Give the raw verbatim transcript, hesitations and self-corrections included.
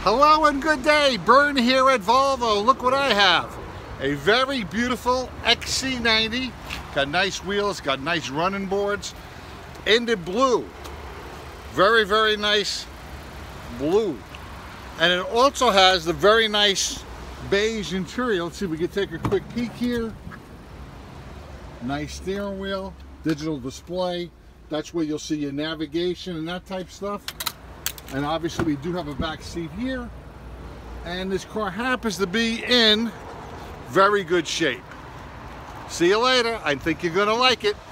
Hello and good day, Bern here at Volvo. Look what I have. A very beautiful X C ninety. Got nice wheels, got nice running boards. In the blue. Very, very nice blue. And it also has the very nice beige interior. Let's see if we can take a quick peek here. Nice steering wheel, digital display. That's where you'll see your navigation and that type stuff. And obviously we do have a back seat here. And this car happens to be in very good shape. See you later. I think you're gonna like it.